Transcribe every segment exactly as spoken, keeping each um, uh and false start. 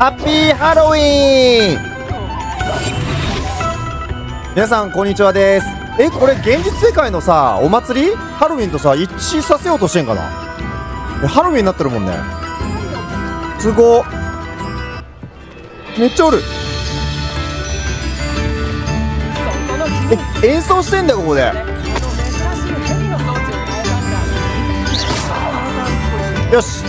ハッピーハロウィーン。皆さんこんにちはです。え、これ現実世界のさお祭りハロウィンとさ一致させようとしてんかな。えハロウィンになってるもんね。すごー、めっちゃおる。え、演奏してんだよここで。よし、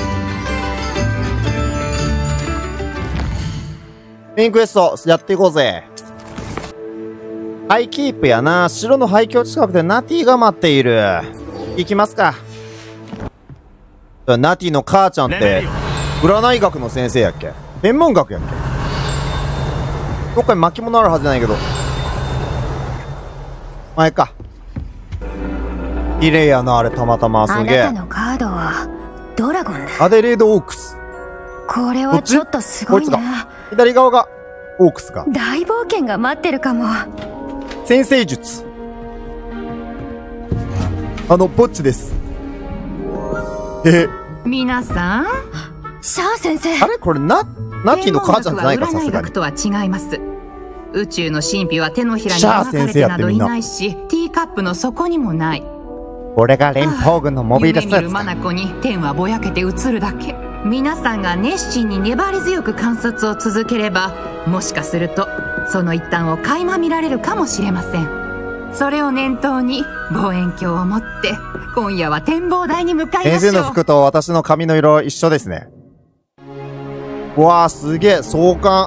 メインクエストやっていこうぜ。ハイキープやな。城の廃墟近くでナティが待っている。行きますか。ナティの母ちゃんって占い学の先生やっけ、天文学やっけ。どっかに巻物あるはずじゃないけど前か。綺麗やなあれ。たまたますげえ。 あなたのカードはドラゴンだ。 アデレードオークス。 これはちょっとすごいな。 左側がオークスが。 大冒険が待ってるかも。 先生術。あのポッチです。え皆さん、 シャア先生。 あれこれナナティの母ちゃんじゃないか。さすがにとは違います。宇宙の神秘は手のひらに描かれてなどいないし、ティーカップの底にもない。 これが連邦軍のモビルスーツか。 夢見る眼に天はぼやけて映るだけ。皆さんが熱心に粘り強く観察を続ければ、もしかするとその一端を垣間見られるかもしれません。それを念頭に望遠鏡を持って今夜は展望台に向かいましょう。 先生の服と私の髪の色一緒ですね。うわーすげえ壮観。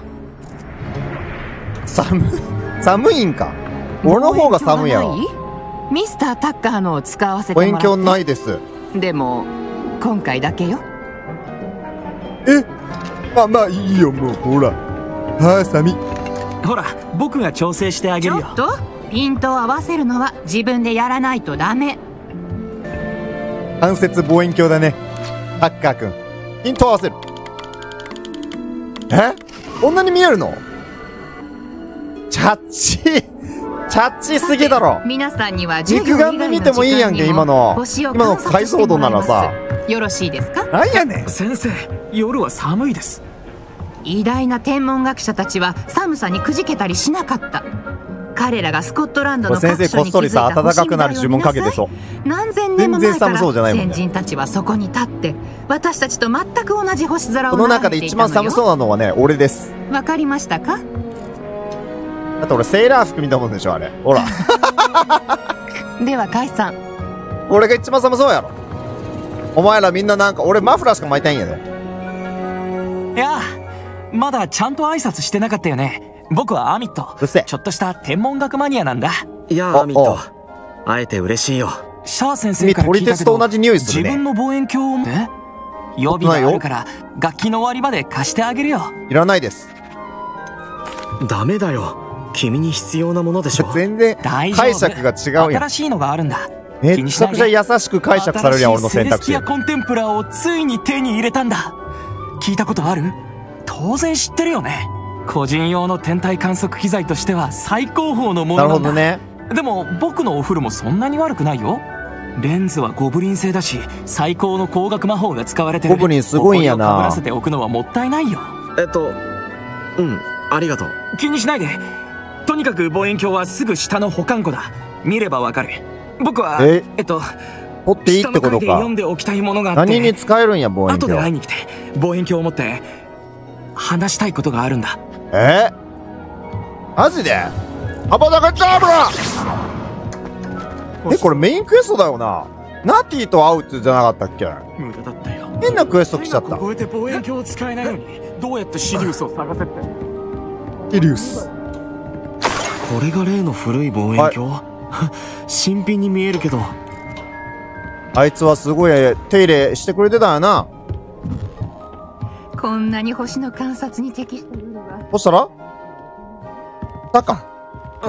寒寒いんか。俺の方が寒いやろ。 ミスタータッカーのを使わせてもらって。 望遠鏡ないです。 でも今回だけよ。 え、まあまあいいよもう。ほらはー寒い。 ほら僕が調整してあげるよ。 ちょっとピントを合わせるのは自分でやらないとダメ。 間接望遠鏡だねタッカーくん。ピント合わせる。え、こんなに見えるの。チャッチーチャッチーすぎだろ。 皆さんには肉眼で見てもいいやんけ。今の今の解像度ならさ。 よろしいですか。 なんやねん。 先生、夜は寒いです。 偉大な天文学者たちは寒さにくじけたりしなかった。彼らがスコットランドの各所に築いた星見台を見なさい。何千年も前から先人たちはそこに立って私たちと全く同じ星空をこの中で一番寒そうなのはね俺です。 わかりましたか。 だって俺セーラー服見たもんでしょあれ。ほらでは解散。 俺が一番寒そうやろ。お前らみんななんか俺マフラーしか巻いたいんやで。 いやまだちゃんと挨拶してなかったよね。僕はアミット。ちょっとした天文学マニアなんだ。 いやアミット、会えて嬉しいよ。 シャア先生から聞いたけど、 同じ匂いするね、 自分の望遠鏡をね、予備があるから楽器の終わりまで貸してあげるよ。 いらないです。 ダメだよ、君に必要なものでしょ。 全然解釈が違うやん。 新しいのがあるんだ。 めちゃくちゃ優しく解釈されるやん俺の選択肢。 セレスティアコンテンプラーをついに手に入れたんだ。聞いたことある？当然知ってるよね。個人用の天体観測機材としては最高峰のものなんだ。 なるほどね。 でも僕のお風呂もそんなに悪くないよ。レンズはゴブリン製だし最高の光学魔法が使われてる。 ゴブリンすごいんやな。 ここを被らせておくのはもったいないよ。 えっとうんありがとう。 気にしないで。とにかく望遠鏡はすぐ下の保管庫だ。見ればわかる。僕はええっと取っていいってことか。 読んでおきたいものがあって。 何に使えるんや望遠鏡。 後で会いに来て望遠鏡を持って話したいことがあるんだ。 えマジでアバダカチャーブラ。えこれメインクエストだよな。ナティと会うってじゃなかったっけ。 無駄だったよ。 変なクエスト来ちゃった。 こうやって望遠鏡を使えないのにどうやってシリウスを探せって。 シリウス、 これが例の古い望遠鏡、はい、新品に見えるけど。 あいつはすごい手入れしてくれてたよな。 こんなに星の観察に適した夜は。 どうしたらタッカー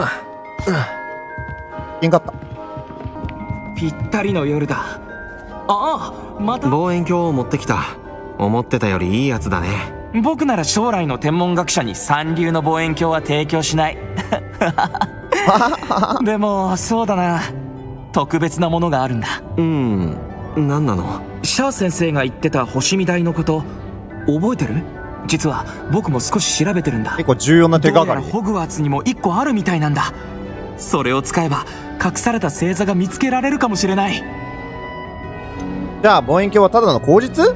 いんかった。 ぴったりの夜だ。ああまた望遠鏡を持ってきた。思ってたよりいいやつだね。 僕なら将来の天文学者に三流の望遠鏡は提供しないでもそうだな、特別なものがあるんだ。 うん、何なの？ シャア先生が言ってた星見台のこと覚えてる？ 実は僕も少し調べてるんだ。 結構重要な手がかり。 どうやらホグワーツにもいっこあるみたいなんだ。それを使えば隠された星座が見つけられるかもしれない。 じゃあ望遠鏡はただの口実？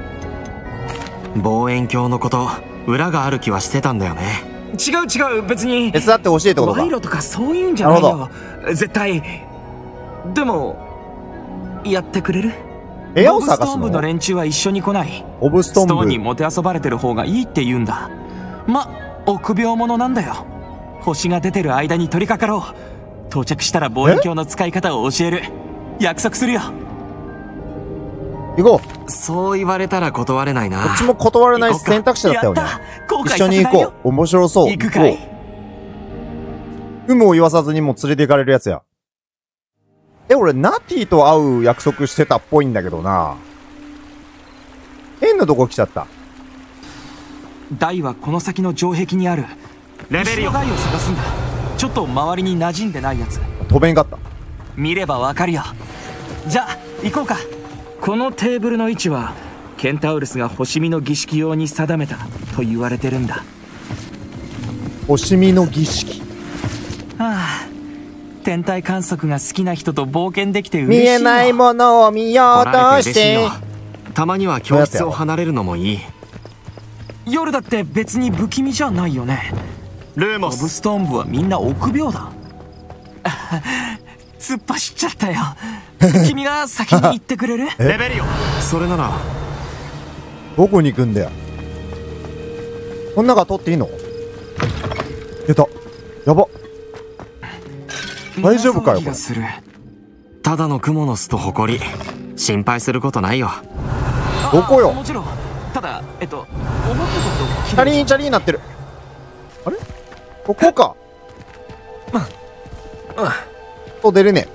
望遠鏡のこと裏がある気はしてたんだよね。 違う違う、別に手伝ってほしいってことか。 賄賂とかそういうんじゃないよ、絶対。でもやってくれる？ 部屋を探すボブストーン部のの？ 連中は一緒に来ない。 ボブストーン部。 ストーンにもてあそばれてる方がいいって言うんだ。ま、臆病者なんだよ。星が出てる間に取り掛かろう。到着したら望遠鏡の使い方を教える。約束するよ。 行こう。 そう言われたら断れないな。 こっちも断れない選択肢だったよね。一緒に行こう。面白そう。 行くかい。 有無を言わさずにもう連れて行かれるやつや。え、俺、ナティと会う約束してたっぽいんだけどな。変なとこ来ちゃった。 台はこの先の城壁にある。 レベルよ。 台を探すんだ。ちょっと周りに馴染んでないやつ。 飛べんかった。 見ればわかるよ。じゃあ行こうか。このテーブルの位置はケンタウルスが星見の儀式用に定めたと言われてるんだ。 星見の儀式。 はあ、天体観測が好きな人と冒険できて嬉しいよ。 見えないものを見ようとし来られて嬉しいてよ。たまには教室を離れるのもいい。 夜だって別に不気味じゃないよね。 ルーモス。 ボブストーン部はみんな臆病だ。突っ走っちゃったよ。君が先に行ってくれる？ レベルよ。それならどこに行くんだよ。こん中通っていいの？出た。やば。大丈夫かよこれ。 ただのクモの巣とホコリ。心配することないよ。 どこよ？ もちろん。ただえっと思ったチャリーンチャリーンになってる。あれ？ここか。と出れね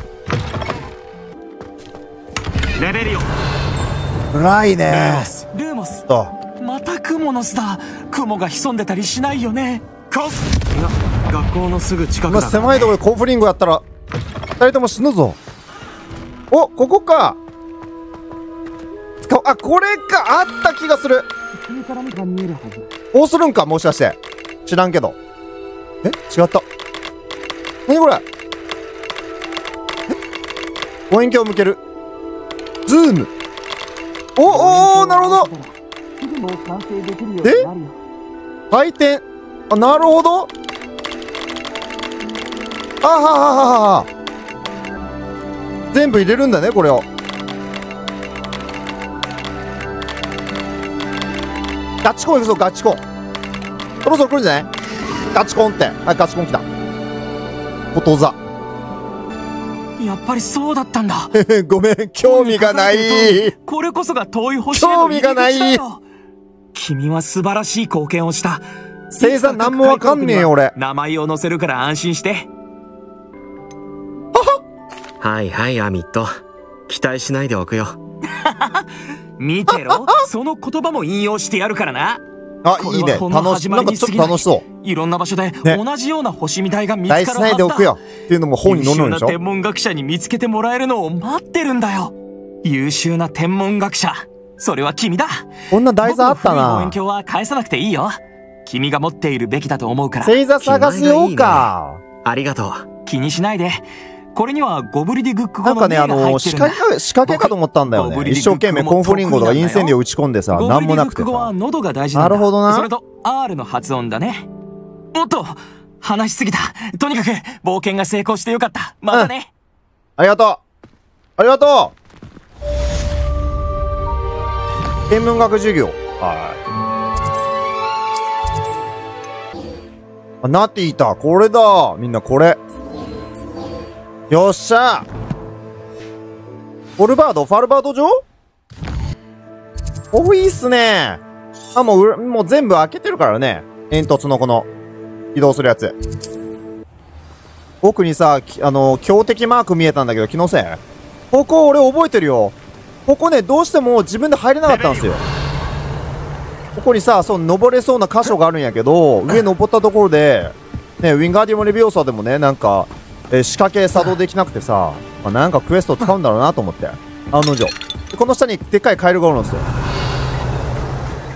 え。レベルよ。 暗いね。 ルーモス。 とまたクモの巣だ。クモが潜んでたりしないよね。 こいや学校のすぐ近くまあだから、ね、 狭いところでコンフリンゴやったら二人とも死ぬぞ。お、ここか。使う。あ、これか。あった気がする。こうするんか、もしかして知らんけど。え、違った。何これ。え、望遠鏡を向ける。ズーム。おおー、なるほど。え、回転。あ、なるほど。あはははは。全部入れるんだね、これを。ガチコン行くぞ、ガチコン。そろそろ来るんじゃない？ガチコンって。はい、ガチコン来た。ことざ。 やっぱりそうだったんだ。 ごめん、興味がない。 これこそが遠い星への興味がない。 君は素晴らしい貢献をした。 星座なんもわかんねえよ、俺。 名前を載せるから安心して。 はいはいアミット、期待しないでおくよ。 見てろ、その言葉も引用してやるからな。 あ、いいね。楽しい。なんかちょっと楽しそう。 いろんな場所で同じような星みたいが見つかるはずだ。 期待しないでおくよっていうのも本に載るんでしょ。 優秀な天文学者に見つけてもらえるのを待ってるんだよ。優秀な天文学者、それは君だ。 こんな台座あったな。 望遠鏡は返さなくていいよ。君が持っているべきだと思うから。 星座探すようか。 ありがとう。 気にしないで。これにはゴブリディグックなんかね、あの、仕掛け、仕掛けかと思ったんだよね。一生懸命コンフリンゴとかインセンディを打ち込んでさ、なんもなくてさ。なるほどな。 それと R の発音だね。おっと、話しすぎた。とにかく冒険が成功してよかった。またね。 うん、ありがとう。ありがとう。天文学授業。はい。あ、ナティいた。これだ。みんなこれ。よっしゃ。フォルバード、ファルバード城？お、いいっすね。あ、もう、もう全部開けてるからね。煙突のこの、移動するやつ。奥にさ、あの、強敵マーク見えたんだけど、気のせい？ここ俺覚えてるよ。ここね、どうしても自分で入れなかったんですよ。ここにさ、そう、登れそうな箇所があるんやけど、上登ったところで、ね、ウィンガーディモレビオーサでもね、なんか、えー、仕掛け作動できなくてさ、まあ、なんかクエスト使うんだろうなと思って。案の定。この下にでっかいカエルがおるんですよ。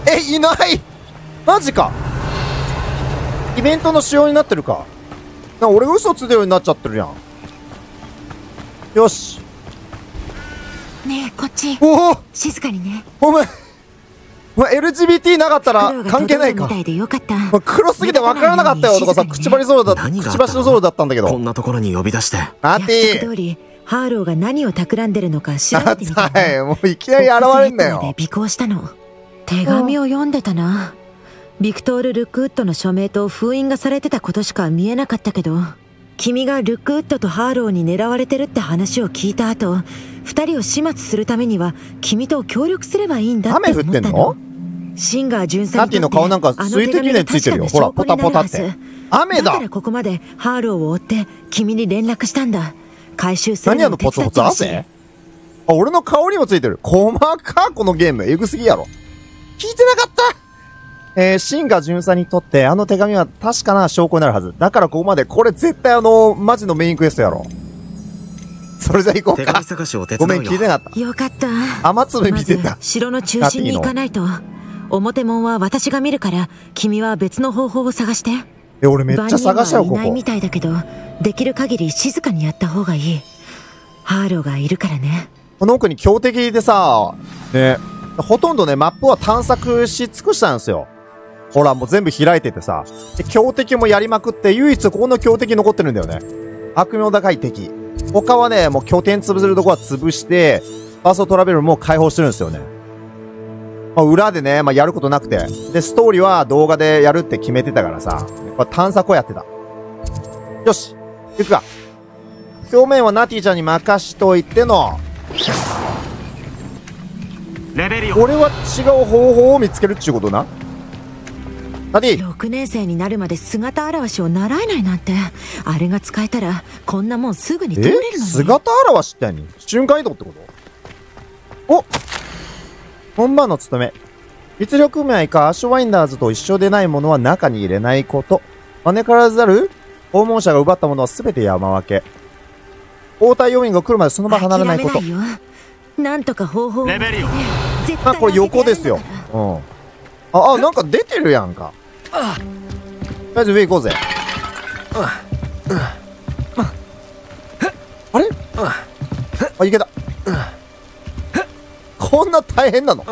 え、いない。マジか。イベントの仕様になってるか。なんか俺が嘘ついてるようになっちゃってるやん。よし。 ねえこっちおお、 静かにね。 お前お前 エルジービーティー なかったら関係ないか。 みたいでよかった。 まあ黒すぎて分からなかったよとかさ、口張りそうだ、口走りそうだったんだけど。 こんなところに呼び出して。 ナティ約束通りハーローが何を企んでるのか調べてみた。 はい、もういきなり現れんだよ。 尾行したの。手紙を読んでたな。ビクトール・ルックウッドの署名と封印がされてたことしか見えなかったけど、君がルックウッドとハーローに狙われてるって話を聞いた後、二人を始末するためには君と協力すればいいんだって思ったの。雨降ってんの？シンガー巡査にとってナティの顔なんか水滴でついてるよ。ほら、ポタポタって。雨だ。 だからここまでハーローを追って君に連絡したんだ。回収するのを手伝ってほしい。 何あのポツポツ汗？あ、俺の顔にもついてる。細かこのゲーム。エグすぎやろ。聞いてなかった。えー、シンガー巡査にとってあの手紙は確かな証拠になるはず。だからここまで、これ絶対あの、マジのメインクエストやろ。それじゃ行こうか。 手紙探しを手伝うよ。 ごめん、聞いてなかった。 よかった。 雨粒見てた。 まず城の中心に行かないと。表門は私が見るから、君は別の方法を探して。 え、俺めっちゃ探しちゃう、ここ。 いないみたいだけど、できる限り静かにやった方がいい。ハーローがいるからね。 この奥に強敵でさ、ね、ほとんどね、マップは探索し尽くしたんですよ。ほら、もう全部開いててさ。で、強敵もやりまくって、唯一ここの強敵残ってるんだよね。悪名高い敵。他はね、もう拠点潰せるとこは潰して、ファーストトラベルも解放してるんですよね。まあ、裏でね、まあ、やることなくて。で、ストーリーは動画でやるって決めてたからさ、これ探索をやってた。よし、行くか。表面はナティちゃんに任しといての、 レベリオ。 俺は違う方法を見つけるっちゅうことな。ナティ。 ろくねん生になるまで姿現しを習えないなんて、あれが使えたらこんなもんすぐに通れるのに。 え、姿現しって何？瞬間移動ってこと？お、本番の務め。実力組合かアッシュワインダーズと一緒でないものは中に入れないこと。招からざる訪問者が奪ったものは全て山分け。応対要員が来るまでその場離れないこと。 諦めないよ。なんとか方法を見つけて絶あ、 対これ横ですよ。うん。あ、あ、なんか出てるやんか。とりあえず上行こうぜ。あれ？あ、いけた。こんな大変なの？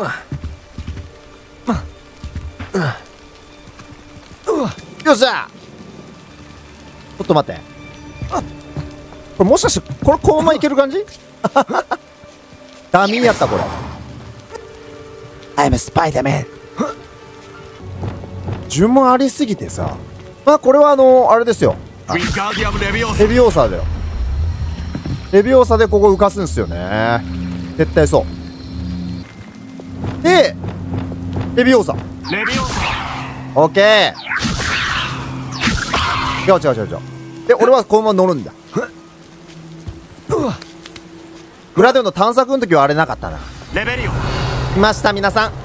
よっしゃ！ちょっと待って。これもしかして、これこのままいける感じ？ダミーやったこれ。I'm a Spider-Man。呪文ありすぎてさ。まあこれはあの、あれですよ。レビオーサだよ。レビオーサでここ浮かすんすよね。絶対そう。で、レビオーサ。 レビオーサ。 オッケー。違う違う違う違う。で、俺はこのまま乗るんだ。グラデオの探索の時はあれなかったな。 レベリオ。 いました、皆さん。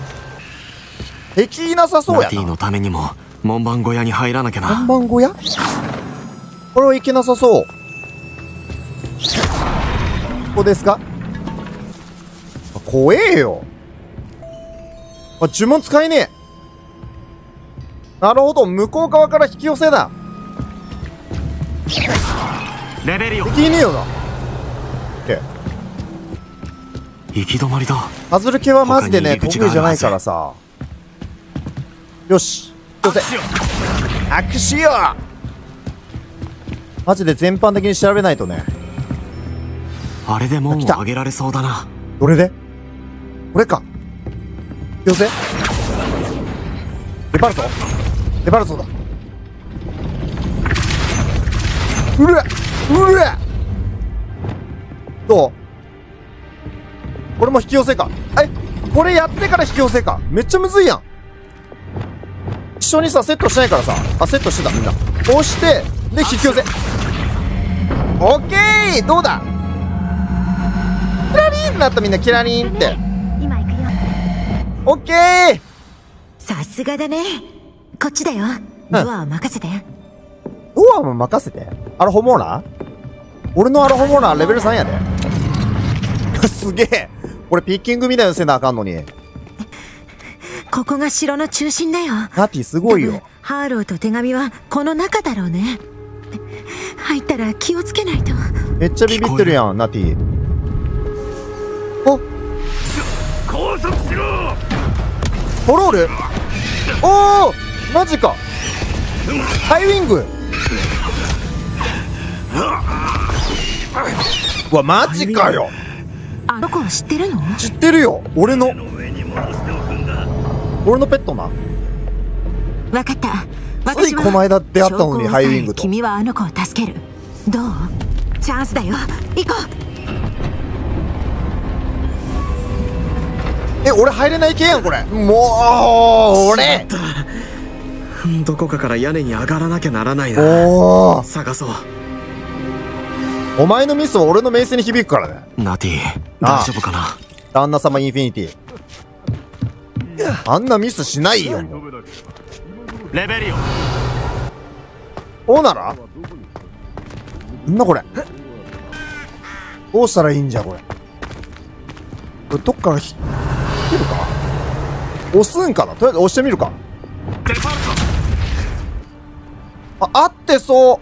敵いなさそうやな。 ナティのためにも門番小屋に入らなきゃな。 門番小屋？これはいけなさそう。ここですか？怖えよ。あ、呪文使えねえ。なるほど、向こう側から引き寄せだ。 レベリオ。 敵いねえよな。オッケー。 行き止まりだ。 パズル系はマジでね、得意じゃないからさ。よし、よせ。アクシオ。マジで全般的に調べないとね。 あれで門を上げられそうだな。 どれで？これか。よせ。レパルソ？レパルソだ。うれうれどう？これも引き寄せか。え、これやってから引き寄せか。めっちゃむずいやん。一緒にさ、セットしないからさ。あ、セットしてた、みんな。押して、で、引き寄せ。オッケー！どうだ？キラリーンなった、みんな。キラリーンって。 今行くよ。 オッケー！ さすがだね。こっちだよ。ドアを任せて。 ドアも任せて。アロホモーラー？俺のアロホモーラーレベルさんやで。すげえ。俺ピッキングみたいにせなあかんのに。 ここが城の中心だよ。 ナティすごいよ。 ハーローと手紙はこの中だろうね。入ったら気をつけないと。 めっちゃビビってるやん、ナティ。お拘束しろ。 トロール。おおマジか。ハイウィング。うわマジかよ。 あの子を知ってるの？ 知ってるよ。俺の俺のペットな。 わかった。 ついこの間出会ったのにハイウィングと。 君はあの子を助ける。どう？チャンスだよ。行こう。 え、俺入れない系やんこれ。もう俺どこかから屋根に上がらなきゃならないな。 おお探そう。 お前のミスは俺の名声に響くからね。 ナティ大丈夫かな。 旦那様インフィニティ。あんなミスしないよ。もうレベリおうならなんだこれ。どうしたらいいんじゃこれ。これどっからひ出るか。押すんかな。とりあえず押してみるか。あ、合ってそう。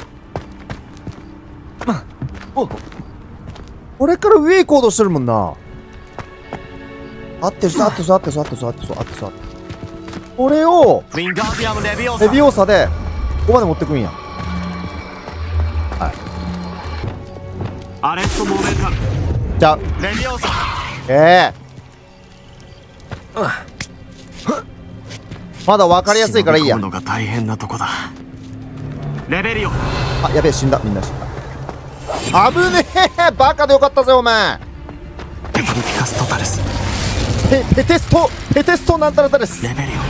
これから上行こうとしてるもんな。合ってるさ、合ってるさ、合ってるさ、合ってるさ、合ってるさ、合ってるさ。これをウィンガーディアムレビオーレビオーサでここまで持ってくんや。はい。 アレストモーメンタルじゃあレビオーサ。 ええー、まだ分かりやすいからいいや。 のが大変なとこだ。レベリオ。 あ、やべえ、死んだ。みんな死んだ。危ねえ。バカでよかったぜお前。 ペトリピカストタレス。 ペペテストペテストなんたらたです。 レベリオ。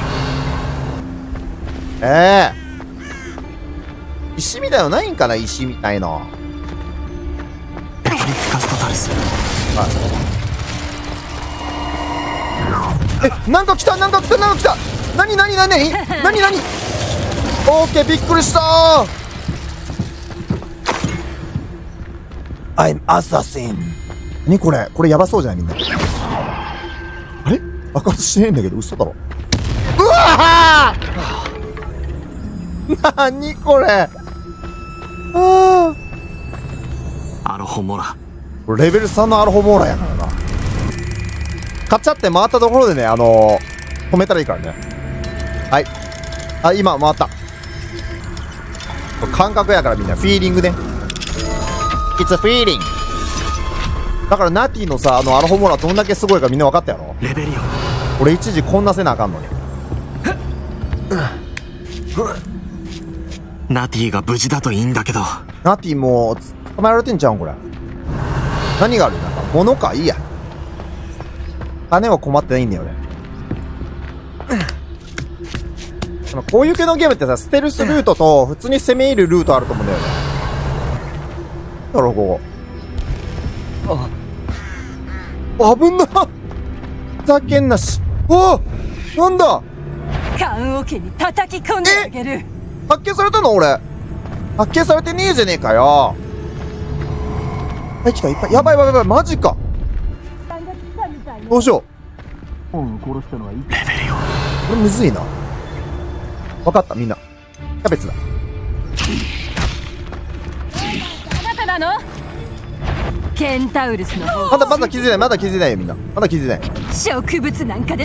ええー、石みたいのないんかな。石みたいの。 ペトリピカストタレス。 はい、え、なんか来たなんか来たなんか来た。なになになになになになに。オーケー、びっくりしたー。I'm assassin。何これ。これやばそうじゃないみんな。あれ爆発してねえんだけど嘘だろ。うわーなにこれ。あアロホモラ。 ーレベルさんのアロホモーラやからな。カチャって回ったところでね、あのー、止めたらいいからね。はい。あ、今回った。これ感覚やからみんな。フィーリングね。It's a feeling。だからナティのさ、あのアロホモーラどんだけすごいかみんな分かったやろ。 レベリオ。 俺一時こんなせなあかんのに。 ナティが無事だといいんだけど。 ナティもう捕まえられてんちゃうんこれ。何がある。なんか物か。いいや。金は困ってないんだよね。こういう系のゲームってさ、ステルスルートと普通に攻め入るルートあると思うんだよね。だろここ。あ、危んな。ふざけんなし。おお、なんだ。 棺桶に叩き込んであげる。 発見されたの俺。発見されてねえじゃねえかよ。はい来た。いっぱい。やばいやばいやばい。マジか。どうしよう。 レベリオ。 これむずいな。わかったみんな。キャベツだ。 あなたなの？ケンタウルスの方。 まだまだ気づいない。まだ気づいないよみんな。まだ気づいない。 植物なんかで。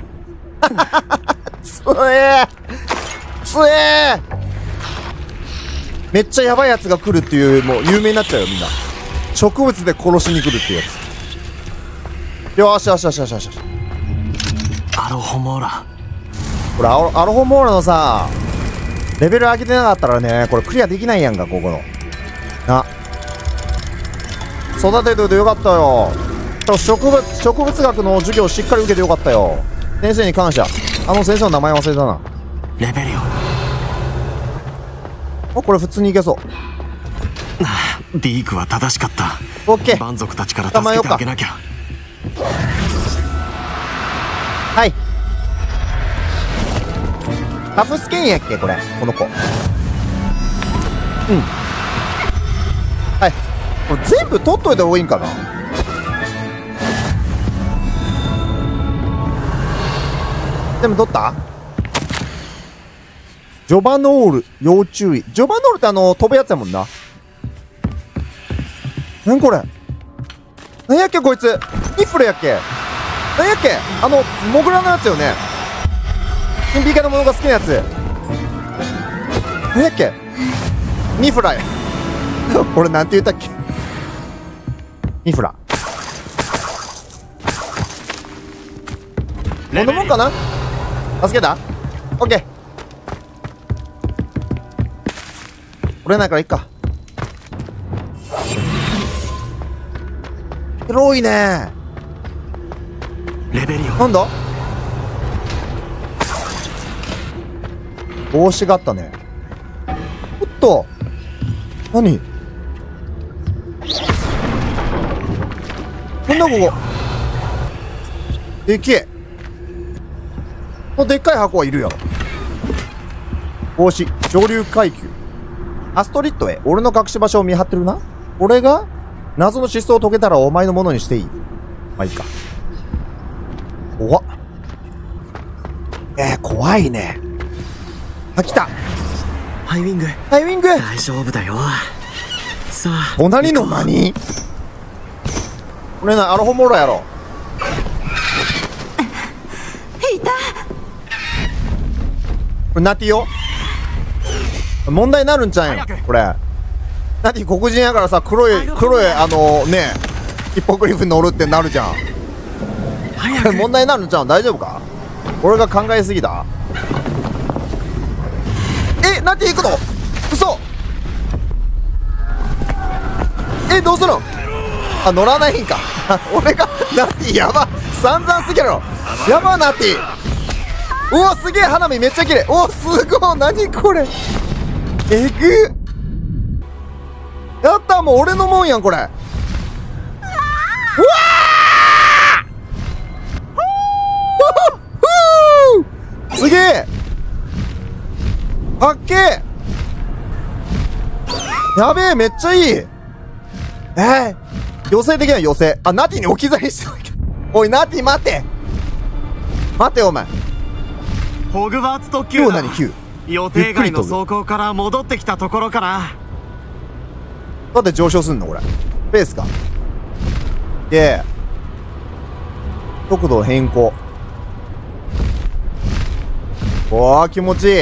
つえーつえーめっちゃやばいやつが来るっていう、もう有名になっちゃうよみんな。植物で殺しに来るっていうやつ。よしよしよしよしよし。 アロホモーラ。 これアロ、アロホモーラのさ、レベル上げてなかったらね、これクリアできないやんか、ここの。な。育てといてよかったよ。植物、植物学の授業しっかり受けてよかったよ。先生に感謝。あの先生の名前忘れたな。 レベリオ。 あ、これ普通にいけそう。 ディークは正しかった。 オッケー。 蛮族たちから助けてあげなきゃ。 はい。タフスケンやっけこれ。この子。うん。はい。これ全部取っといた方がいいんかな。 全部取った？ジョバノール、要注意。ジョバノールってあの、飛ぶやつやもんな。なんこれ？なんやっけこいつ？ニフレやっけ？なんやっけ？あの、モグラのやつよね。金ピカのものが好きなやつ。なんやっけ？ニフラや。俺なんて言ったっけ？ニフラ。こんなもんかな？助けた？オッケー。折れないからいっか。広いね。 レベリオ。 なんだ？帽子があったね。おっと。何？なんだここ。でけえ。このでっかい箱はいるよ。帽子、上流階級。アストリッドへ、俺の隠し場所を見張ってるな。俺が謎の失踪を解けたらお前のものにしていい。まあいいか。怖っ。えー、怖いね。あ、来た。 ハイウィング。 ハイウィング。 大丈夫だよ。さあ。 隣の何？俺な、アロホモロやろ。 いた。 これナティよ。問題になるんちゃうんよこれ。ナティ黒人やからさ、黒い黒いあのねヒッポグリフに乗るってなるじゃん。問題になるんちゃうん？大丈夫か？俺が考えすぎだ。え、ナティ行くの？嘘。え、どうするの？あ、乗らないんか。俺がナティやば。散々すぎるろ。やばナティ。うわ、すげえ花火めっちゃ綺麗。お、すごい。何これ。えぐっ。やった、もう俺のもんやんこれ。うわーすげえ。かっけえ。やべえ、めっちゃいい。えー、寄せできない寄せ。あ、ナティに置き去りしておいて。おい、ナティ待て。待てお前。 ホグワーツ特急だ。 今日何急？ 予定外の走行から戻ってきたところから。 だって上昇すんのこれ。ペースか。で、速度変更。おー、気持ちいい。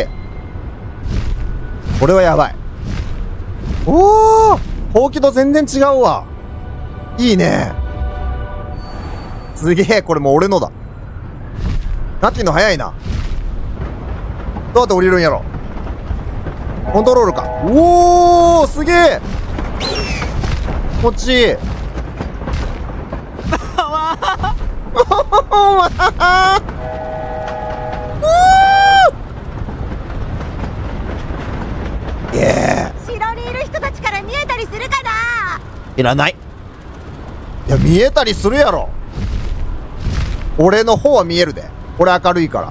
これはやばい。おー、ほうきと全然違うわ。いいね。すげえ、これもう俺のだ。ナティの速いな。どうやって降りるんやろ。コントロールか。おー、すげえ。気持ちいい。イエー。 城にいる人たちから見えたりするかな？ いらない。いや、見えたりするやろ。俺の方は見えるで。俺明るいから。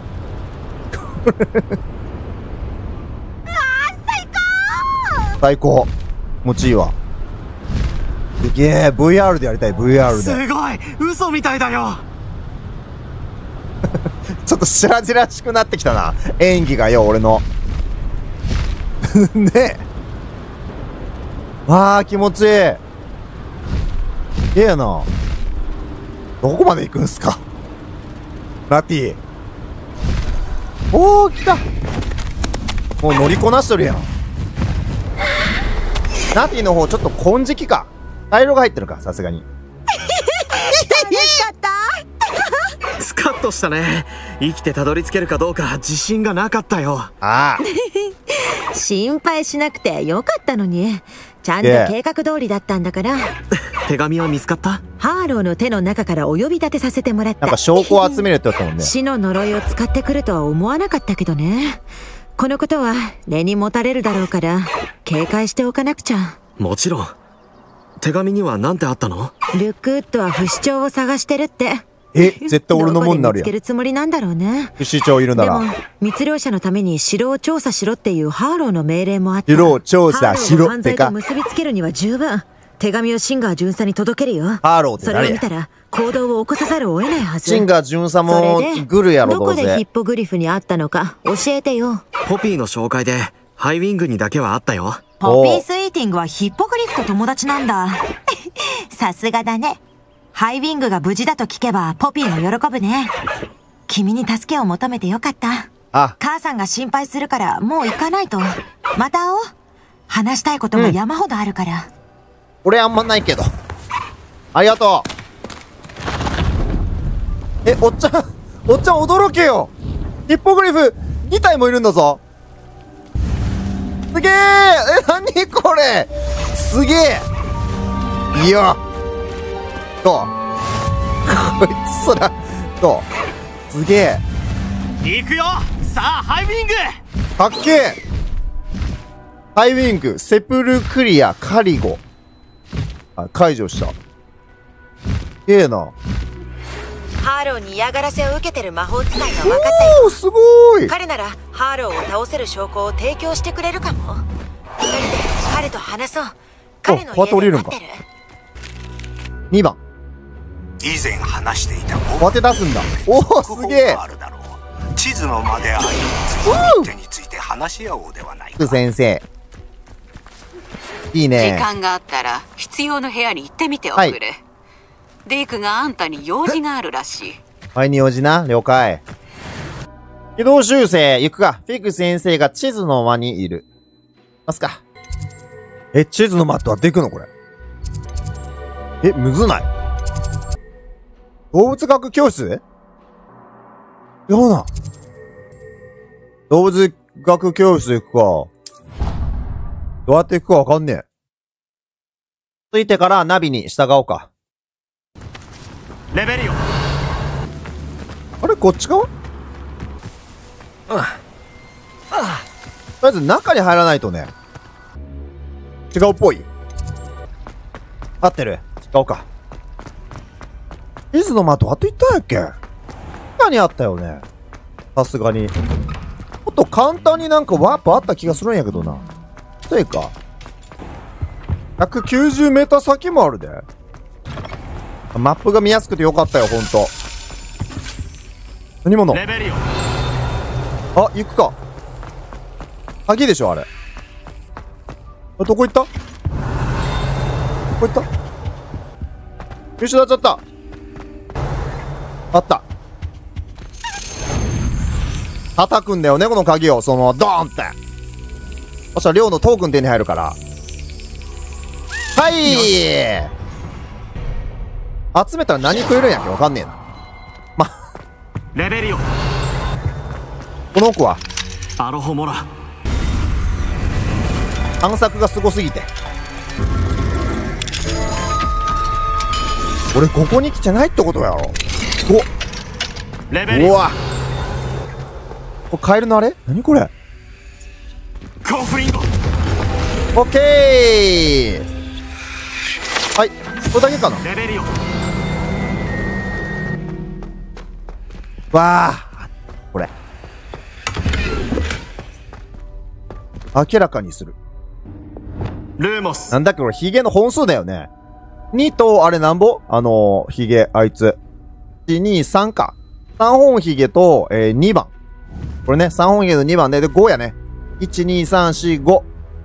最高。気持ちいいわ。すげえ。 ブイアール でやりたい。 ブイアール で。 すごい。嘘みたいだよ。 ちょっと白々しくなってきたな、演技がよ俺の。ねえ。わあ、気持ちいい。ええな。どこまで行くんすかラティ。おー、来た。もう乗りこなしとるやん。ナティの方ちょっと金色か。タイロが入ってるか、さすがに。 楽しかった。 スカッとしたね。生きてたどり着けるかどうか自信がなかったよ。 ああ。 心配しなくてよかったのに。ちゃんと計画通りだったんだから。 手紙は見つかった？ ハーローの手の中からお呼び立てさせてもらった。 なんか証拠を集めるって言ったもんね。 死の呪いを使ってくるとは思わなかったけどね。このことは根に持たれるだろうから警戒しておかなくちゃ。 もちろん。手紙には何てあったの？ ルックウッドは不死鳥を探してるって。 え、絶対俺のもんになるやん。 どこで見つけるつもりなんだろうね。 不死鳥いるなら。 でも密漁者のために城を調査しろっていうハーローの命令もあった。 城を調査しろってか。 ハーローを犯罪と結びつけるには十分手紙をシンガー巡査に届けるよ。 ハローってそれ誰や。 を見たら行動を起こさざるを得ないはず。 シンガー巡査もそれでグルやろ、どうどこでヒッせ。 ポグリフに会ったのか教えてよ。 ポピーの紹介でハイウィングにだけはあったよ。 ポピースイーティングはヒッポグリフと友達なんだ。さすがだね。ハイウィングが無事だと聞けばポピーも喜ぶね。君に助けを求めてよかった。 あ、 母さんが心配するからもう行かないと。また会おう。話したいことも山ほどあるから。 俺あんまないけど。ありがとう。え、おっちゃん、おっちゃん驚けよ。ヒッポグリフに体もいるんだぞ。すげえ。え、なにこれ。すげえ。いや。どうこいつら、どうすげえ。 行くよ。さあハイウィング。 かっけえ。ハイウィング、セプルクリア、カリゴ。あ、解除した。すげえな。 ハーローに嫌がらせを受けてる魔法使いが分かったよ。 おー、すごーい。 彼ならハーローを倒せる証拠を提供してくれるかも。一人で彼と話そう。彼のこうやって降りるんか家で待ってる。 にばん。 以前話していたこうやって出すんだ。おお、すげえ。 あるだろう。地図の間で相の手について話し合おうではないか。 先生。いいね。 時間があったら必要な部屋に行ってみておくれ、はい、デイクがあんたに用事があるらしい。 はい、に用事な。了解。軌道修正、行くか。フィク先生が地図の間にいる。ますか。え、地図の間とはでくのこれ。え、むずない。動物学教室？違うな。動物学教室行くか。どうやって行くかわかんねえ。ついてからナビに従おうか。 レベルよ。 あれこっち側？うん。ああ。とりあえず中に入らないとね。違うっぽい。合ってる。違うか。地図の的あと行ったんやっけ？中にあったよね。さすがに。もっと簡単になんかワープあった気がするんやけどな。そうか。ひゃくきゅうじゅうメーター先もあるで。マップが見やすくてよかったよ、ほんと。何者？ レベルよ。 あ、行くか。鍵でしょ、あれ。あ、どこ行った？どこ行った？見失っちゃった。あった。叩くんだよね、この鍵を。その、ドーンって。そしたら、寮のトークン手に入るから。はいー。集めたら何食えるんやっけわかんねえな。ま。 レベルよ。 この奥はアロホモラ。 探索がすごすぎて。俺ここに来てないってことやろ。おレベル。 うわこれカエルのあれ何これ。 コンフリンゴ。 オッケー。はいこれだけかな。 レベルよ。 わあこれ明らかにする。 ルーモス。 なんだっけこれヒゲの本数だよね。にとあれなんぼあのー、ヒゲあいついちにさんか。さんほんヒゲと、えー、にばんこれねさんほんヒゲのにばんででごやね。いちにさんしご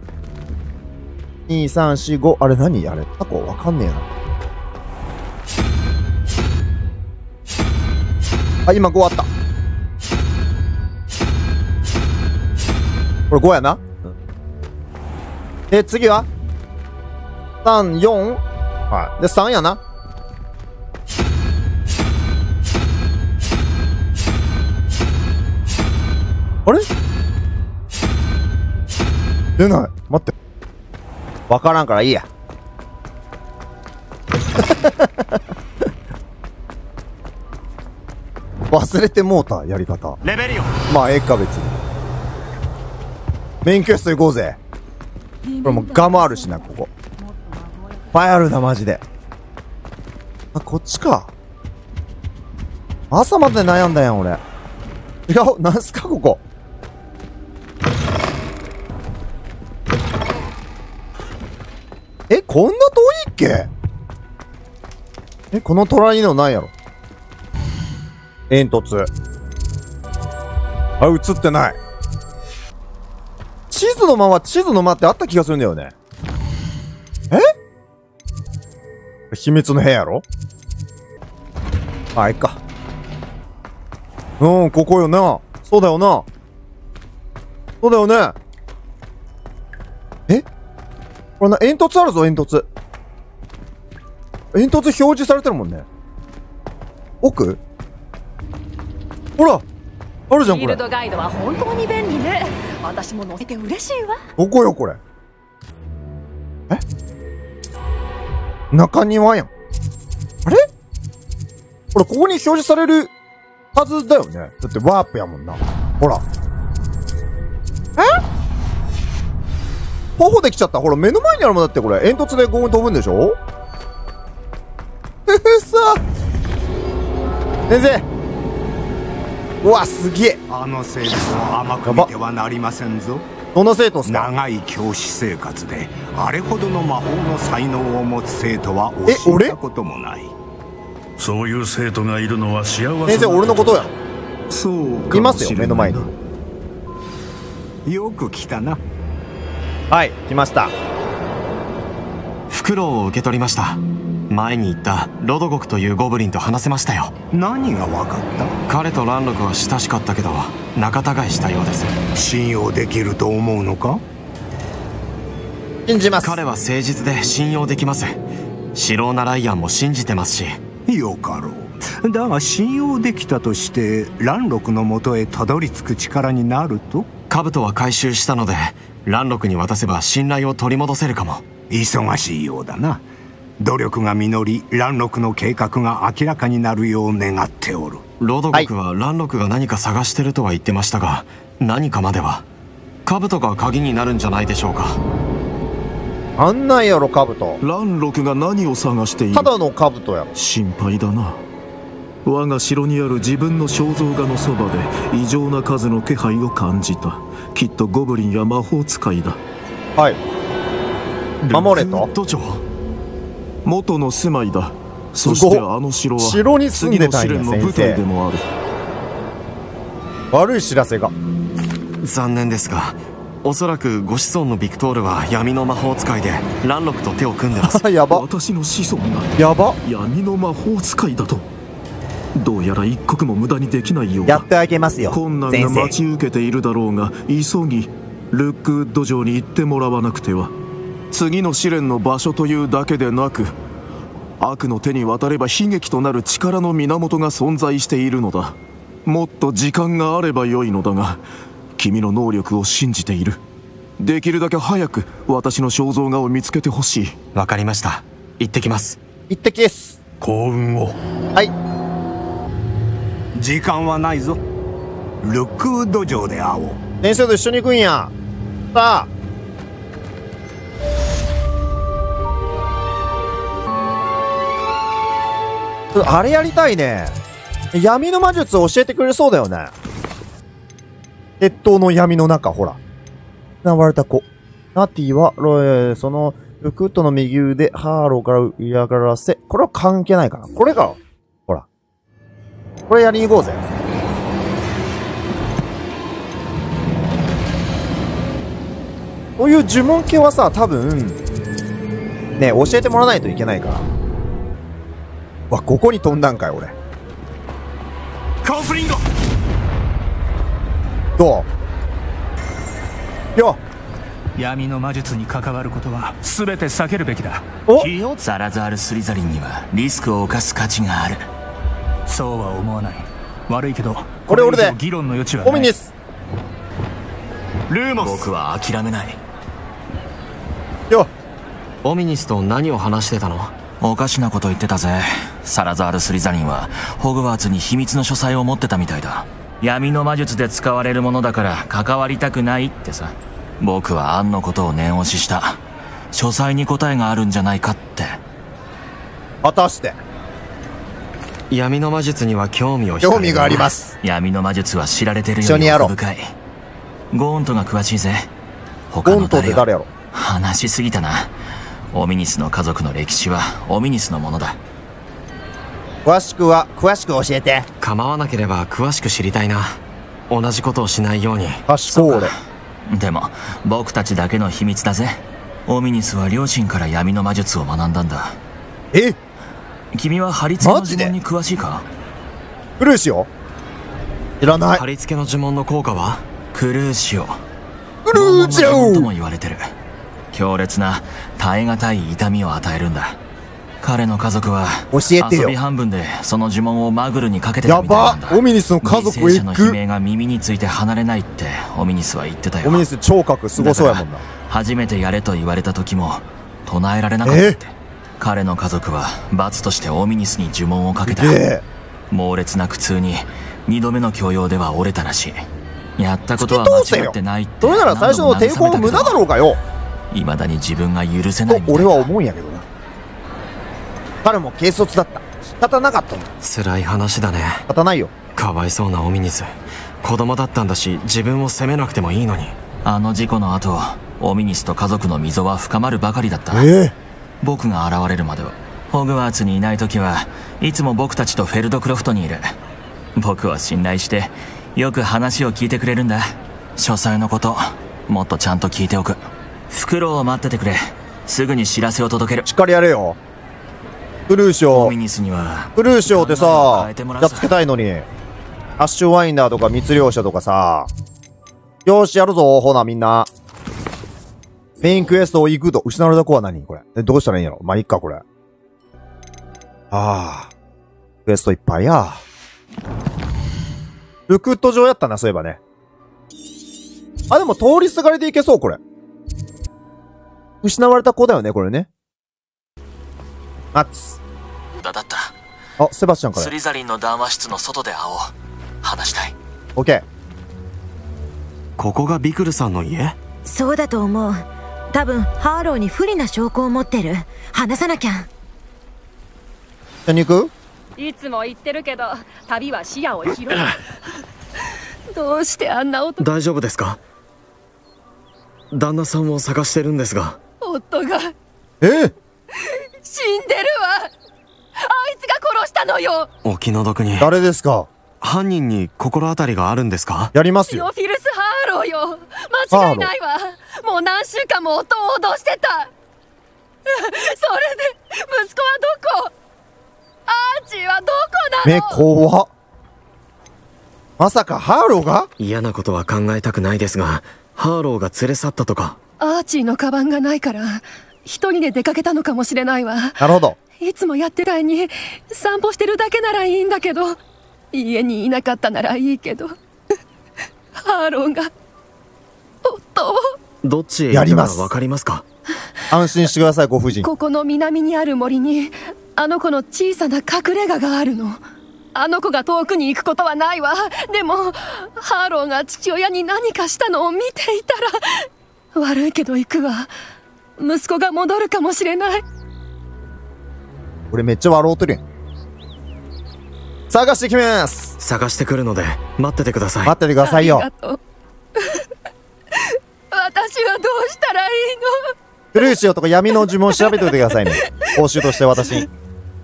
にさんしごあれ何あれタコわかんねえな。あ今ごあった。これごやな。で次はさん、よんはいでさんやな。あれ出ない。待ってわからんからいいや。忘れてもうたやり方。 レベルよ。 まあええか別に。メインクエスト行こうぜ。これもうガムあるしなここ。いっぱいあるなマジで。あこっちか。朝まで悩んだやん俺。いやなんすかここ。えこんな遠いっけ？え、この隣のなんやろ？煙突。あ、映ってない。地図の間は地図の間ってあった気がするんだよね。え？秘密の部屋やろ？あ、いっか。うん、ここよな。そうだよな。そうだよね。え？これな、煙突あるぞ、煙突。煙突表示されてるもんね。奥？ほら！あるじゃん、これ。 フィールドガイドは本当に便利ね。私も乗せて嬉しいわ。 どこよ、これ。え？中庭やん。あれ？これ、ここに表示されるはずだよね。だってワープやもんな。ほら。え？頬できちゃった。ほら、目の前にあるもんだって、これ。煙突でゴーン飛ぶんでしょ？ふふさ。先生。うわ、すげえ。 あの生徒を甘く見てはなりませんぞ。 どんな生徒っすか？ 長い教師生活であれほどの魔法の才能を持つ生徒は教えたこともない。 そういう生徒がいるのは幸せ。 先生、俺のことや。 そういますよ、目の前に。 よく来たな。 はい、来ました。 袋を受け取りました。前に言ったロドゴクというゴブリンと話せましたよ。 何が分かった？ 彼と蘭禄は親しかったけど仲違いしたようです。 信用できると思うのか？ 信じます。 彼は誠実で信用できます。シローナ・ライアンも信じてますし。 よかろう。だが信用できたとして蘭禄のもとへたどり着く力になると？ 兜は回収したので蘭禄に渡せば信頼を取り戻せるかも。 忙しいようだな。努力が実り蘭禄の計画が明らかになるよう願っておる。 ロドゴクは蘭禄が何か探してるとは言ってましたが、何かまでは。兜が鍵になるんじゃないでしょうか。 あんなんやろ、兜。 蘭禄が何を探している？ ただの兜やろ。 心配だな。我が城にある自分の肖像画のそばで異常な数の気配を感じた。きっとゴブリンや魔法使いだ。 はい。守れと？ 都庁。 元の住まいだ。そしてあの城は城に住んでたんや、 次の試練の舞台でもある。 悪い知らせが。 残念ですが、おそらくご子孫のビクトールは闇の魔法使いで蘭禄と手を組んでます。 やば。 私の子孫がやば闇の魔法使いだと。どうやら一刻も無駄にできないようだ。 やってあげますよ。 困難が待ち受けているだろうが、急ぎルックウッド城に行ってもらわなくては。次の試練の場所というだけでなく、悪の手に渡れば悲劇となる力の源が存在しているのだ。もっと時間があればよいのだが、君の能力を信じている。できるだけ早く私の肖像画を見つけてほしい。 わかりました。行ってきます。 行ってきっす。 幸運を。 はい。 時間はないぞ。ルックウッド城で会おう。 先生と一緒に行くんや。さあ。あれやりたいね。闇の魔術を教えてくれそうだよね。鉄塔の闇の中、ほら。失われた子。ナティは、ロエ、その、ルクッドの右腕、ハーローから嫌がらせ。これは関係ないかな。これか。ほら。これやりに行こうぜ。こういう呪文系はさ、多分、ね、教えてもらわないといけないから。わ、ここに飛んだんかい、俺。 カーフリンゴ。 どうよ。 闇の魔術に関わることは全て避けるべきだ。 おサラザール・スリザリンにはリスクを冒す価値がある。そうは思わない。悪いけどこれ俺で議論の余地はない。 オミニスルーモス。 僕は諦めない。 よ。 オミニスと何を話してたの？ おかしなこと言ってたぜ。サラザール・スリザリンはホグワーツに秘密の書斎を持ってたみたいだ。闇の魔術で使われるものだから関わりたくないってさ。僕はアンのことを念押しした。書斎に答えがあるんじゃないかって。 果たして闇の魔術には興味を興味があります。 闇の魔術は知られてるより奥深い。ゴーントが詳しいぜ。他の誰よ。 ゴーントって誰やろ。 話しすぎたな。 オミニスの家族の歴史はオミニスのものだ。 詳しくは詳しく教えて。 構わなければ詳しく知りたいな。同じことをしないように。 賢い俺。 でも僕たちだけの秘密だぜ。オミニスは両親から闇の魔術を学んだんだ。 え、 君は貼り付けの呪文に詳しいか？ クルーシオ？知らない。 貼り付けの呪文の効果はクルーシオ。 クルーシオとも言われてる。強烈な耐え難い痛みを与えるんだ。彼の家族は教えてよ。 遊び半分でその呪文をマグルにかけてたみたいなんだ。 やば、オミニスの家族犠牲者の悲鳴が耳について離れないってオミニスは言ってたよ。 オミニス聴覚すごそうやもんな。 初めてやれと言われた時も唱えられなかったって。彼の家族は罰としてオミニスに呪文をかけた。猛烈な苦痛に二度目の強要では折れたらしい。やったことは間違ってないって。 それなら最初の抵抗も無駄だろうかよ。 未だに自分が許せないみたいだ。 と俺は思うんやけどな。彼も軽率だった。仕方なかったんだ。 辛い話だね。 仕方ないよ。 かわいそうなオミニス。子供だったんだし自分を責めなくてもいいのに。 あの事故の後オミニスと家族の溝は深まるばかりだった。 えー、 僕が現れるまでは。ホグワーツにいない時はいつも僕たちとフェルドクロフトにいる。僕を信頼してよく話を聞いてくれるんだ。書斎のこともっとちゃんと聞いておく。フクロウを待っててくれ。すぐに知らせを届ける。 しっかりやれよ。クルーショオミニスにはクルーショってさ、やっつけたいのにアッシュワインダーとか密漁者とかさ。よーしやるぞ。ほなみんなメインクエストを行くと。失われた子は何これ。え、どうしたらいいんやろ。まあ、いっかこれ。ああクエストいっぱいや。ルクット上やったな、そういえばね。あ、でも通りすがりでいけそう、これ。失われた子だよね、これね。マッツ。 無駄だった。 あ、セバスチャンから。 スリザリンの談話室の外で会おう。話したい。 オッケー。 ここがビクルさんの家？ そうだと思う。多分ハーローに不利な証拠を持ってる。話さなきゃ。 一緒に行く？ いつも言ってるけど旅は視野を広げどうしてあんな男。 大丈夫ですか？旦那さんを探してるんですが。 夫がえ死んでるわ。あいつが殺したのよ。 お気の毒に。 誰ですか？ 犯人に心当たりがあるんですか？ やりますよ。 テオフィルス・ハーローよ。間違いないわ。もう何週間も夫を脅してた。それで息子はどこ？アーチーはどこなの？ 目怖っ。まさかハーローが？ 嫌なことは考えたくないですが、ハーローが連れ去ったとか。 アーチーのカバンがないから一人で出かけたのかもしれないわ。 なるほど。 いつもやってたいに散歩してるだけならいいんだけど、家にいなかったならいいけどハーローが夫を。 どっちへ行ったらわかりますか？ 安心してください、ご婦人。 ここの南にある森にあの子の小さな隠れ家があるの。あの子が遠くに行くことはないわ。でもハーローが父親に何かしたのを見ていたら。悪いけど行くわ。息子が戻るかもしれない。 俺めっちゃ笑うてるやん。探してきます。 探してくるので待っててください。 待っててくださいよ。 ありがとう私はどうしたらいいの？ クルーシオとか闇の呪文調べておいてくださいね。報酬として私に。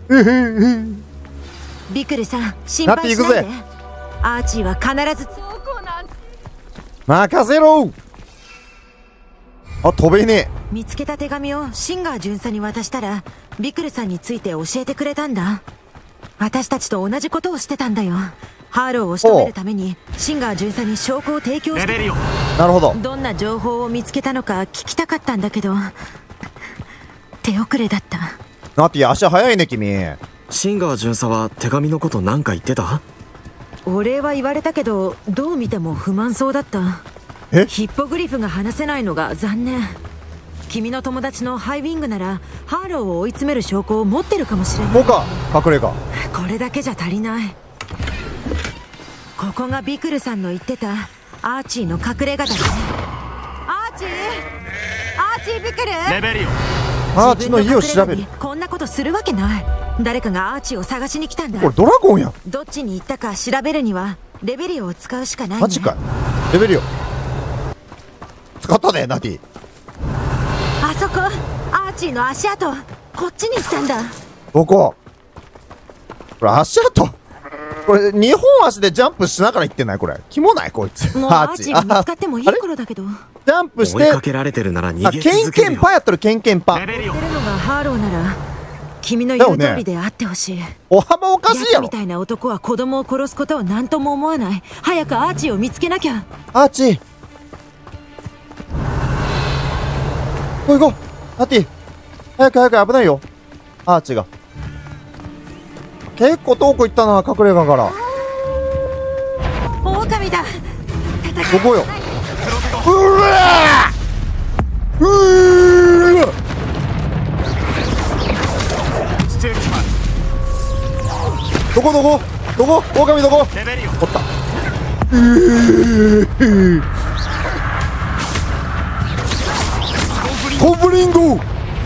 ビクルさん、心配しないで。アーチーは必ず。 任せろ。あ、飛べねえ。 見つけた手紙をシンガー巡査に渡したらビクルさんについて教えてくれたんだ。私たちと同じことをしてたんだよ。ハーローを仕留めるためにシンガー巡査に証拠を提供して。 なるほど。 どんな情報を見つけたのか聞きたかったんだけど手遅れだった。 ナティ足早いね君。 シンガー巡査は手紙のこと何か言ってた？ お礼は言われたけどどう見ても不満そうだった。 え？ ヒッポグリフが話せないのが残念。君の友達のハイウィングならハーローを追い詰める証拠を持ってるかもしれない。 もうか隠れ家。 これだけじゃ足りない。ここがビクルさんの言ってたアーチーの隠れ家だね。アーチーアーチービクルレベリオ。アーチの家を調べる。 こんなことするわけない。誰かがアーチーを探しに来たんだ。 これドラゴンやん。 どっちに行ったか調べるにはレベリオを使うしかないね。 マジか。レベリオ使ったねナティ。 あそこアーーチーの足跡こっちに行ったんだ。 どこ？これ足跡これにほん足でジャンプしながら行ってない？これキモないこいつ。 もうアーチーが見つかってもいい頃だけど。 ジャンプして追いかけられてるなら逃げ続けるよ。 あ、ケンケンパやったらケンケンパ。 言ってるのがハーローなら君の言う通りであってほしい。 お幅おかしいやろ。 みたいな男は子供を殺すことを何とも思わない。早くアーチーを見つけなきゃ。 アーチー行こう行こう。アーティ早く早く、危ないよアーチーが。結構遠く行ったな、隠れ家から。 狼だ。 どこよ。うわーうーどこどこどこ狼どこおったゴブリンゴ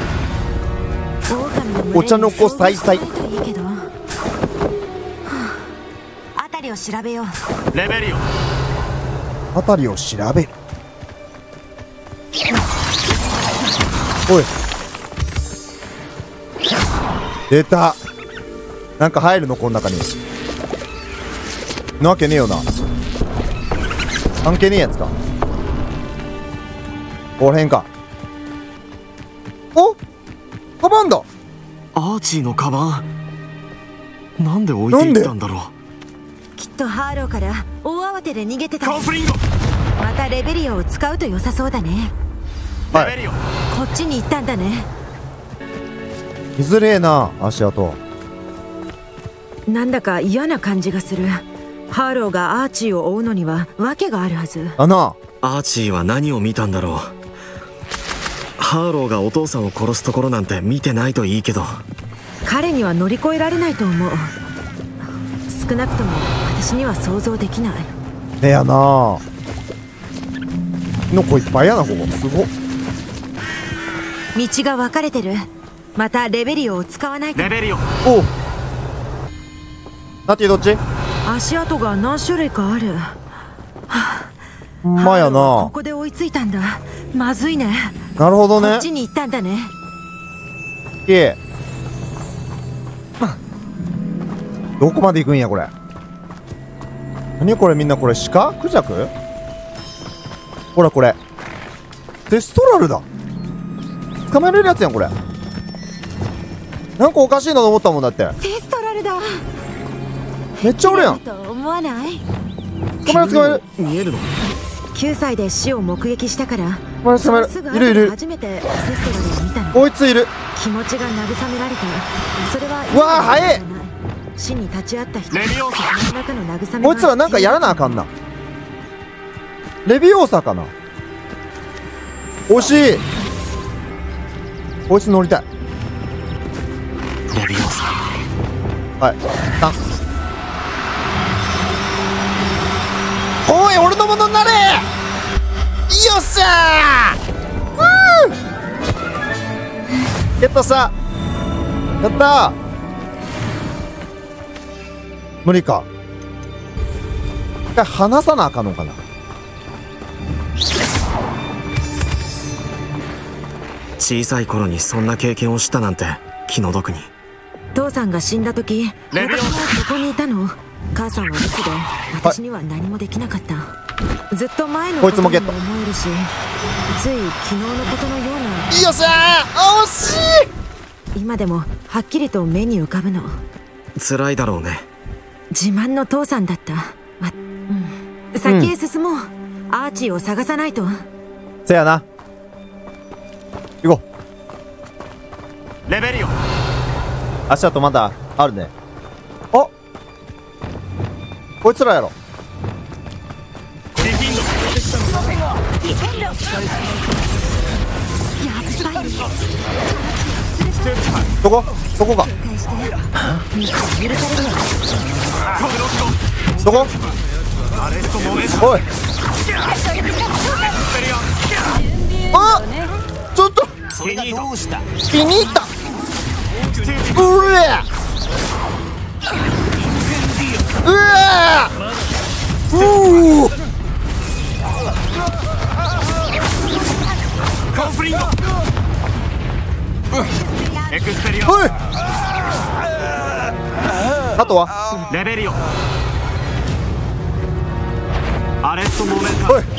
お茶の子さいさい。 辺りを調べよう。 レベリオ辺りを調べる。おい出た。なんか入るのこの中に。なわけねえよな。関係ねえやつか。この辺か。おカバンだ。 アーチーのカバンなんで置いていったんだろう。 きっとハーローから大慌てで逃げてた。またレベリオを使うと良さそうだね。 はい、 こっちに行ったんだね。 いずれえな足跡。 なんだか嫌な感じがする。ハーローがアーチーを追うのには訳があるはず。 あなアーチーは何を見たんだろう。ハーローがお父さんを殺すところなんて見てないといいけど。 彼には乗り越えられないと思う。少なくとも私には想像できない。 ねやなのこいっぱいやなここ。すごっ。 道が分かれてる。またレベリオを使わないか。 レベリオ。 おうナティどっち？ 足跡が何種類かある。 ほんまやな。 ここで追いついたんだ。まずいね。 なるほどね。 こっちに行ったんだね。 いえどこまで行くんやこれ。何これみんな。これ鹿？クジャク？ほらこれデストラルだ。捕まえられるやつやんこれ。なんかおかしいなと思ったもんだって。 デストラルだ。 めっちゃおるやん。 と思わない？ 捕まえる捕まえる。 見えるの？ きゅうさいで死を目撃したから捕まえる捕まえる。いるいる。 初めてデストラルを見たの。 こいついる。 気持ちが慰められた。それはうわー早い。 死に立ち会った人レビオーサの中の慰め。 こいつらなんかやらなあかんな。レビオーサかな。惜しい。こいつ乗りたい。 レビオーサ。 はいタン。おい俺のものになれ。よっしゃー。ゲットした。やったー。無理か。一回離さなあかんのかな。 小さい頃にそんな経験をしたなんて気の毒に。 父さんが死んだ時私はそこにいたの。母さんは留守で私には何もできなかった、はい、ずっと前のことにも思えるし、つい昨日のことのような。 よっしゃー。惜しい。今でもはっきりと目に浮かぶの。 辛いだろうね。 自慢の父さんだった、まうん、先へ進もう、うん、アーチーを探さないと。 せやな。行こう。レベリオ。 足跡まだあるね。あこいつらやろ。 ディフィンド。 ディフィンド。やばい。 どこどこか。どこおいあちょっとそれがどうした。 気に入った。うわうわうーコンフリント。 おい、あとはレベリオ、アレストモーメンタ、 おい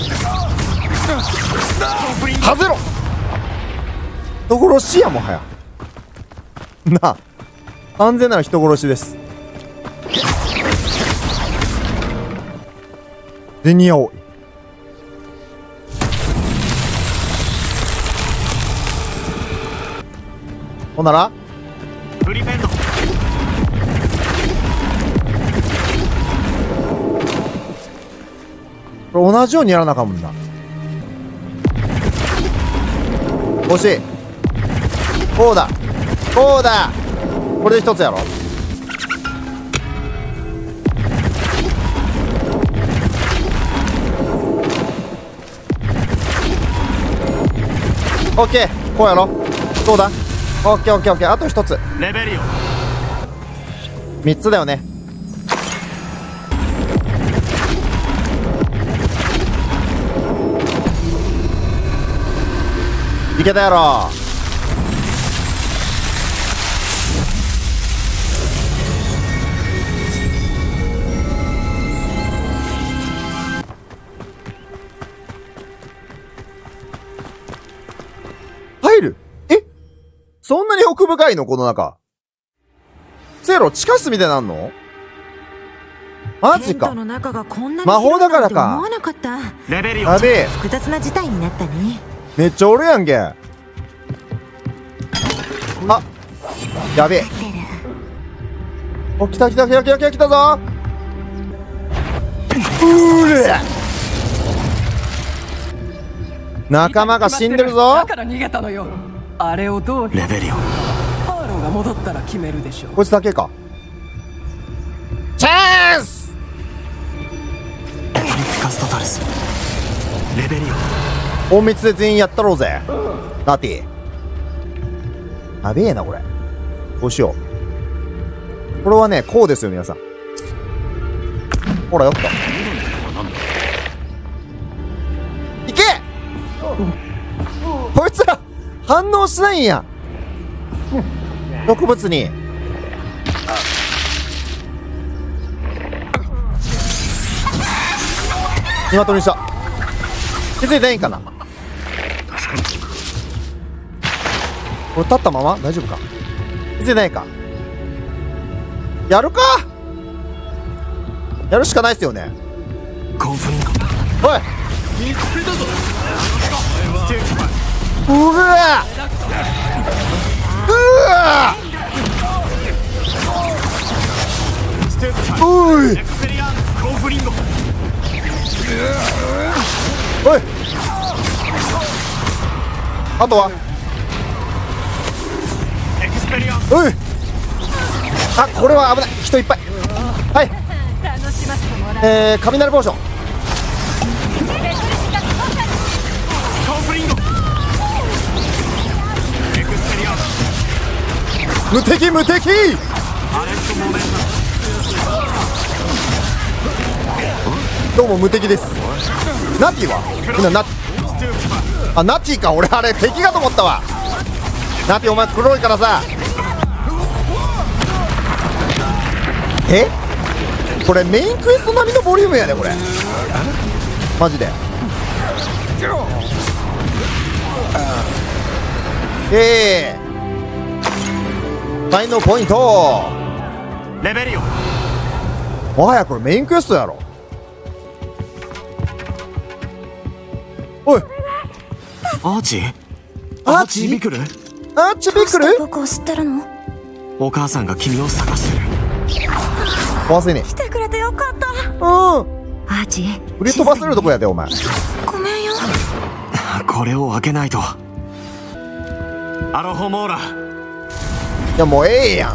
外れろ。人殺しやもはやなあ、完全なる人殺しです。ゼニアオイ、ほんならフリペンド、 これ同じようにやらなあかんもんな。惜しい。こうだこうだ、これで一つやろ。オッケー、こうやろ。どうだ。オッケーオッケーオッケー、あと一つ。 レベリオ、 三つだよね。いけたやろ。入る？え？そんなに奥深いのこの中。せやろ、地下室みたいになんの？マジか。魔法だからか。 レベリオ、 やべえ。 複雑な事態になったね。 めっちゃおるやんけ。あ、やべえ。お、来た来た来た来た来た来たぞ。うーれ。仲間が死んでるぞ。 だから逃げたのよ。あれをどうレベリオ、 ハーローが戻ったら決めるでしょう。 こいつだけか。チャンス。 カストタルス、レベリオ。隠密で全員やったろうぜ。ナティ。やべえなこれ。どうしよう。これはね、こうですよ皆さん。ほらよっと。いけ。こいつら反応しないんや。植物に。鶏にした。気づいてないんかな。これ立ったまま大丈夫か。気づいてないか。やるか。やるしかないっすよね。 コンフリンゴ、 おい、うわうわおいおい、あとはおい、あ、これは危ない、人いっぱい。はい、えー、雷ポーション。無敵無敵。どうも無敵です。ナティはみんなナティ、あ、ナティか。俺あれ敵かと思ったわ。ナティお前黒いからさ。え、これメインクエスト並みのボリュームやねこれマジで。えーファイナルポイント。 レベリオ、 もはやこれメインクエストやろ。おい、 アーチアーチビクル、 アーチビクル。 僕を知ってるの？ お母さんが君を探してる。 怖すぎね。 来てくれてよかった。 うん。 アーチ、 振り飛ばせるとこやでお前。 ごめんよ。 これを開けないと。アロホモーラ。 いやもうええやん。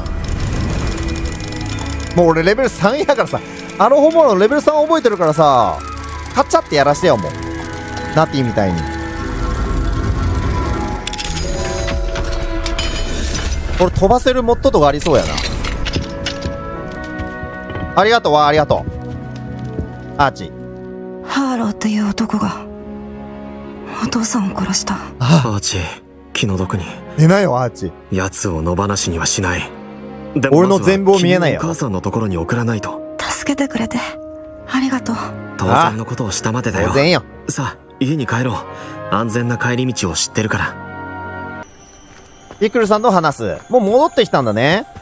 もう俺レベルさんやからさ、アロホモーラのレベルさん覚えてるからさ、カチャってやらしてよもう。ナティみたいに。これ飛ばせるモッドとかありそうやな。ありがとうわ、ありがとうアーチ。 ハーローっていう男がお父さんを殺した。 アーチ、気の毒に寝なよアーチ。 奴を野放しにはしない。でも俺の全貌見えないよ。 お母さんのところに送らないと。 助けてくれてありがとう。 当然のことをしたまでだよ。 当然よ。 さあ家に帰ろう。安全な帰り道を知ってるから。 ビクルさんと話す。もう戻ってきたんだね。 あ、ア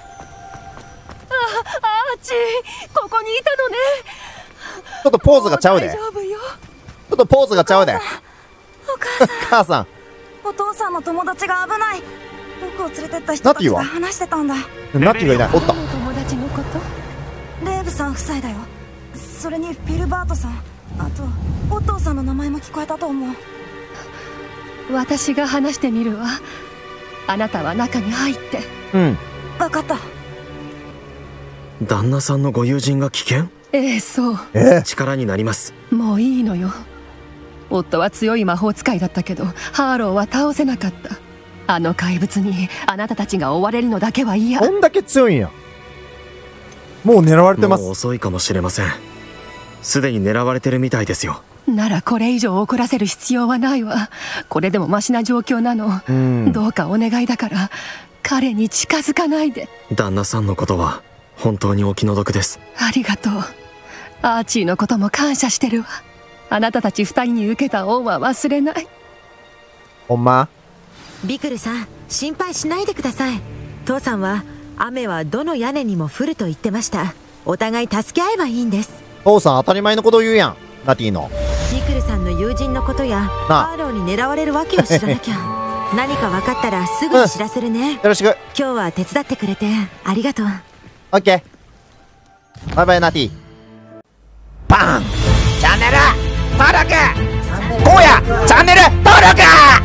ーチ、ここにいたのね。 ちょっとポーズがちゃうで。ちょっとポーズがちゃうで。 お母さん。 母さん。 お父さんの友達が危ない。僕を連れてった人たちが話してたんだ。 ナティがいない。おった。 友達のこと。 レーブさん夫妻だよ。それにフィルバートさん、あとお父さんの名前も聞こえたと思う。 私が話してみるわ。あなたは中に入って。 うん。 分かった。 旦那さんのご友人が危険？ ええ、そう。 え力になります。 もういいのよ。夫は強い魔法使いだったけど、ハーローは倒せなかった。あの怪物にあなたたちが追われるのだけは嫌。 こんだけ強いんや。もう狙われてます。 もう遅いかもしれません。すでに狙われてるみたいですよ。 ならこれ以上遅らせる必要はないわ。これでもマシな状況なの。 うん、 どうかお願いだから彼に近づかないで。 旦那さんのことは本当にお気の毒です。 ありがとう。アーチーのことも感謝してるわ。あなたたち二人に受けた恩は忘れない。 ほんま？ ビクルさん、心配しないでください。父さんは雨はどの屋根にも降ると言ってました。お互い助け合えばいいんです。 父さん当たり前のことを言うやん、ナティの。 ビクルさんの友人のことやハーローに狙われるわけを知らなきゃ。何か分かったらすぐに知らせるね、うん、 よろしく。 今日は手伝ってくれてありがとう。 オッケー、バイバイナティ。バン。チャンネル登録、こうやチャンネル登録、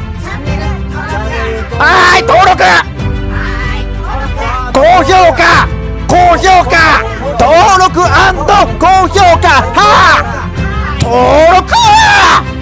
はーい登録、高評価高評価登録&高評価はー登録